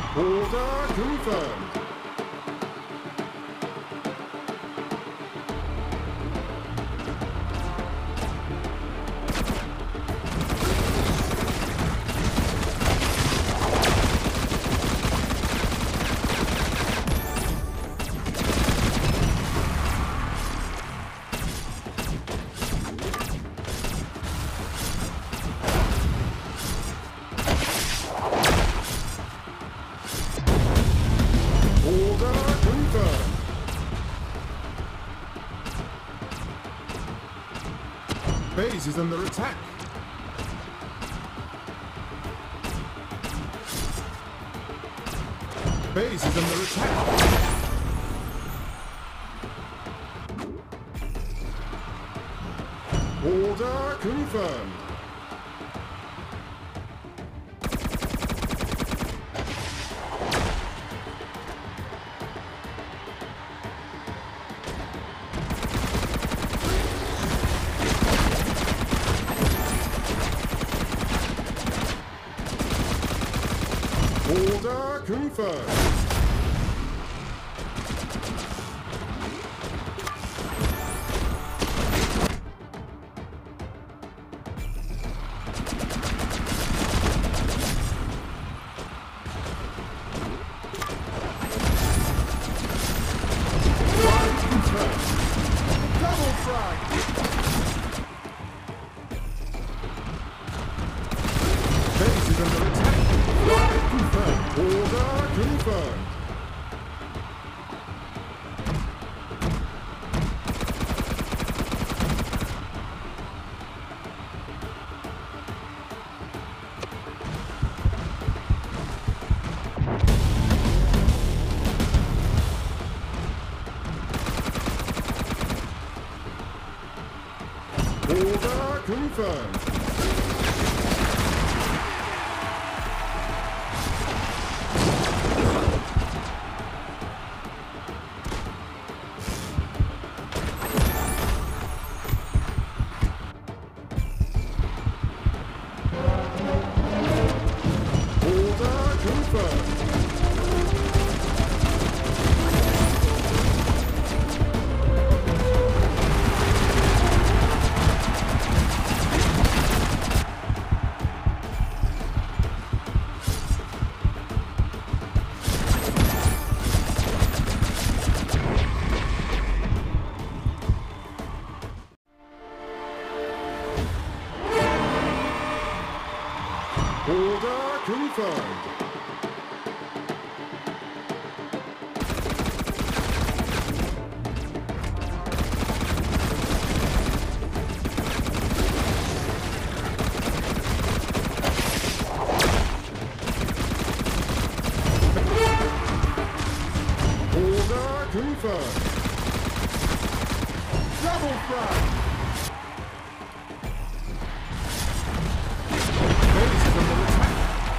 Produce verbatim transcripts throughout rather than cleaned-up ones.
Order confirmed. Base is under attack. Base is under attack. Order confirmed. Order confirmed. Frag confirmed. Double frag. Base is under attack. Frag confirmed. Order confirmed. Order confirmed. Order confirmed. Order confirmed. Order confirmed. Double frag. Base is under attack.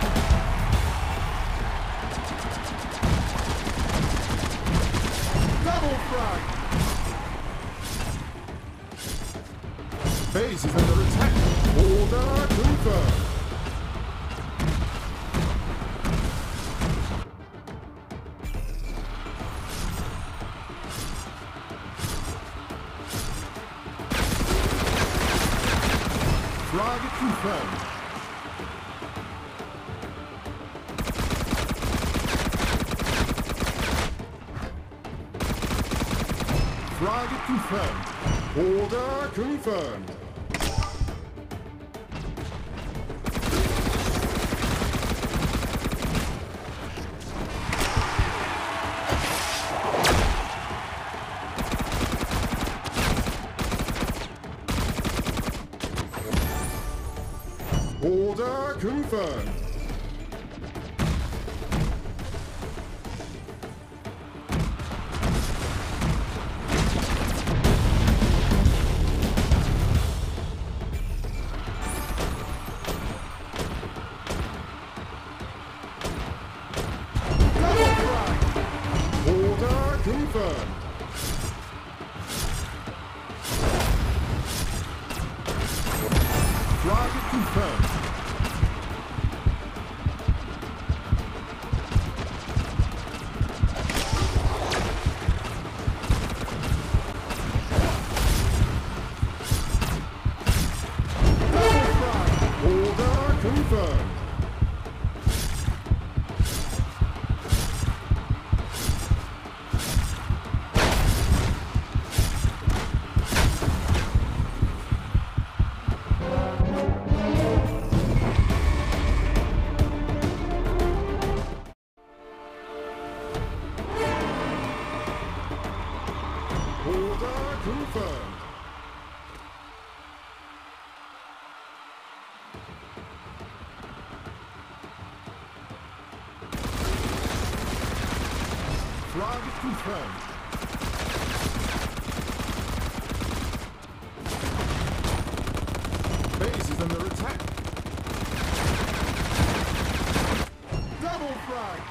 Double frag. Base is under attack. Order confirmed. Frag confirmed. Frag confirmed. Order confirmed. Order confirmed. Double frag. Order confirmed. Frag confirmed. Target confirmed. Base is under attack. Double frag.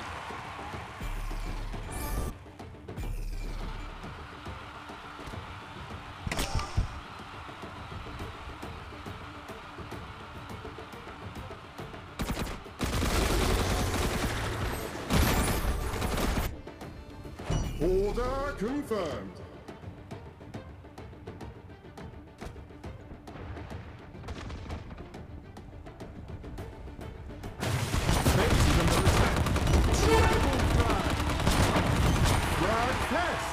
Order confirmed. Base is under attack. Triple flag. Flag test.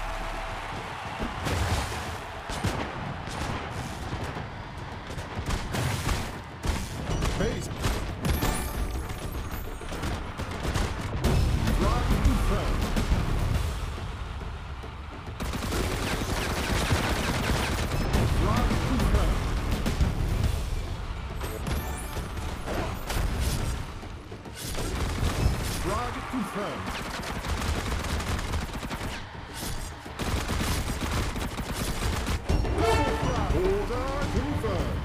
Base. Flag confirmed. Target confirmed. Double flag. Order confirmed.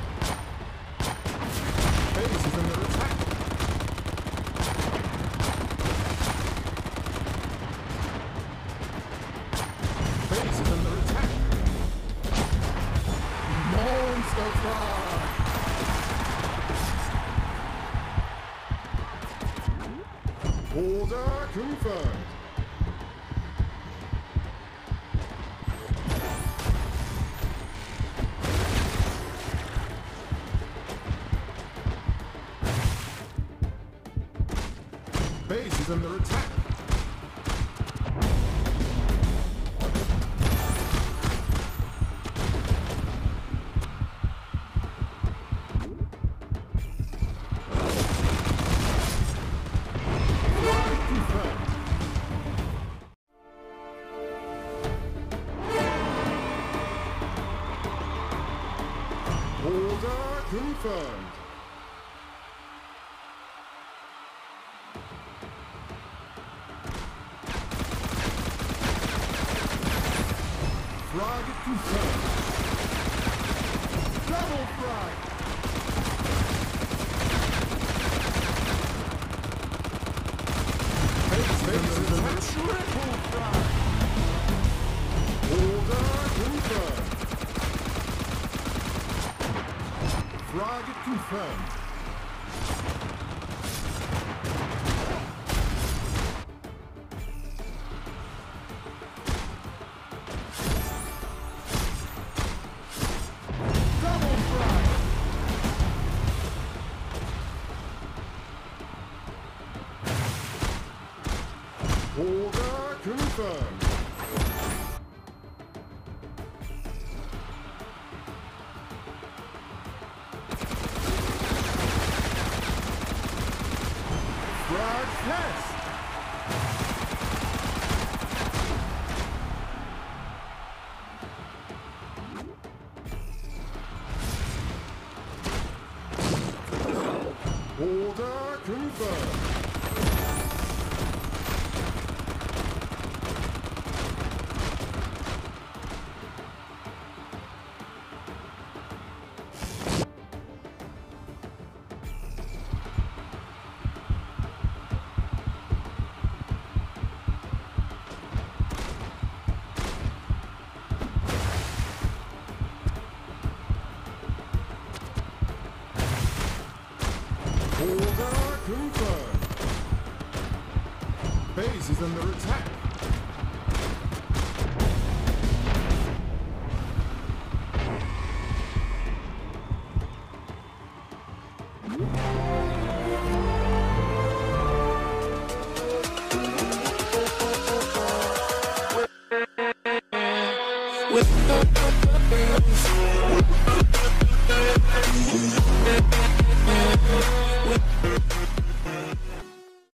Base is under attack. Base is under attack. Monster flag. Order confirmed. Base is under attack. Order confirmed. Frag confirmed. Double frag. Base is under triple frag. Order confirmed. Frag confirmed. Double frag. Order confirmed. Frag test. Order confirmed. Order confirmed. Base is under attack. With